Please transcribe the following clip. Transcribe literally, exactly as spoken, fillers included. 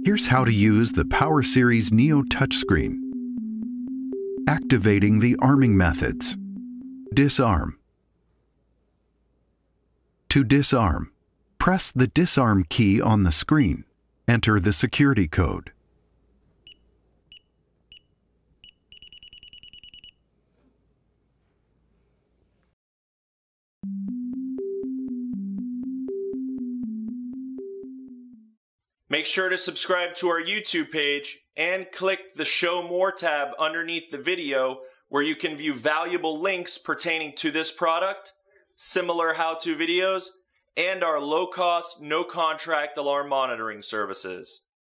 Here's how to use the PowerSeries Neo touchscreen. Activating the arming methods. Disarm. To disarm, press the Disarm key on the screen. Enter the security code. Make sure to subscribe to our YouTube page and click the Show More tab underneath the video where you can view valuable links pertaining to this product, similar how-to videos, and our low-cost, no-contract alarm monitoring services.